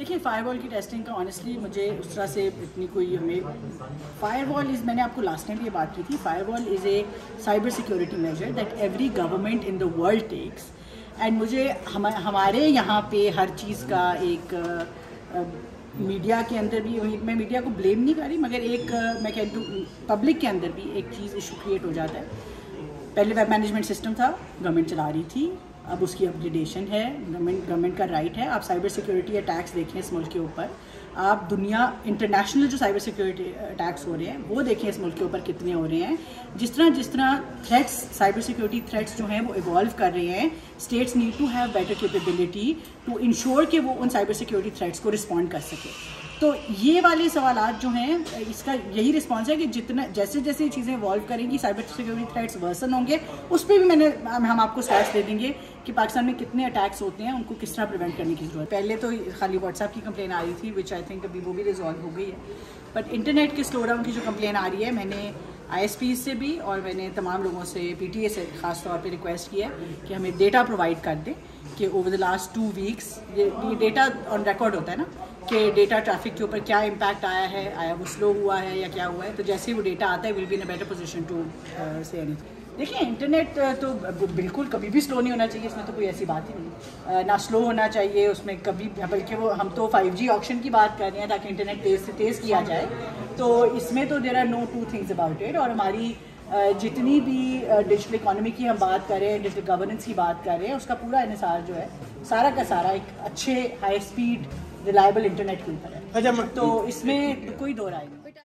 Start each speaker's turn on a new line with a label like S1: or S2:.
S1: देखिए फायरवॉल की टेस्टिंग का ऑनेस्टली मुझे उस तरह से इतनी कोई हमें फायरवॉल इज़, मैंने आपको लास्ट टाइम ये बात की थी, firewall is a cyber security measure that every government in the world takes. And मुझे हमारे यहाँ पे हर चीज़ का एक मीडिया के अंदर भी, मैं मीडिया को ब्लेम नहीं कर रही, मगर एक मैं कह दूँ पब्लिक के अंदर भी एक चीज़ इशू क्रिएट हो जाता है। पहले वेब मैनेजमेंट सिस्टम था, गवर्नमेंट चला रही थी, अब उसकी अपग्रेडेशन है, गवर्नमेंट का राइट है। आप साइबर सिक्योरिटी अटैक्स देखें इस मुल्क के ऊपर, आप दुनिया इंटरनेशनल जो साइबर सिक्योरिटी अटैक्स हो रहे हैं वो देखें इस मुल्क के ऊपर कितने हो रहे हैं। जिस तरह थ्रेट्स, साइबर सिक्योरिटी थ्रेट्स जो हैं वो इवॉल्व कर रहे हैं, states need to have better capability to ensure कि वो उन साइबर सिक्योरिटी थ्रेट्स को रिस्पॉन्ड कर सके। तो ये वाले सवालात जो हैं, इसका यही रिस्पॉन्स है कि जितना जैसे जैसे चीज़ें इवॉल्व करेंगी, साइबर सिक्योरिटी थ्रेट्स वर्सन होंगे। उस पर भी हम आपको स्टैट्स दे देंगे कि पाकिस्तान में कितने अटैक्स होते हैं, उनको किस तरह प्रिवेंट करने की ज़रूरत। पहले तो खाली व्हाट्सएप की कंप्लेन आ रही थी, विच आई थिंक अभी वो भी रिजॉल्व हो गई है। बट इंटरनेट के स्लो डाउन की जो कंप्लेन आ रही है, मैंने ISPs से भी और मैंने तमाम लोगों से, PTA से ख़ास तौर पे रिक्वेस्ट किया है कि हमें डेटा प्रोवाइड कर दें कि ओवर द लास्ट 2 वीक्स ये डेटा ऑन रिकॉर्ड होता है ना, कि डेटा ट्रैफिक के ऊपर क्या इम्पैक्ट आया वो स्लो हुआ है या क्या हुआ है। तो जैसे ही वो डेटा आता है will be in a better position to say anything. देखिए इंटरनेट तो बिल्कुल कभी भी स्लो नहीं होना चाहिए, इसमें तो कोई ऐसी बात ही नहीं, ना स्लो होना चाहिए उसमें कभी, बल्कि वो हम तो 5G ऑप्शन की बात कर रहे हैं ताकि इंटरनेट तेज़ से तेज़ किया जाए। तो इसमें तो there are no two things about it. और हमारी जितनी भी डिजिटल इकोनॉमी की हम बात कर रहे हैं, डिजिटल गवर्नेंस की बात कर रहे हैं, उसका पूरा इन्हिसार जो है सारा का सारा एक अच्छे हाई स्पीड रिलायबल इंटरनेट के ऊपर है। तो इसमें कोई दो राय नहीं।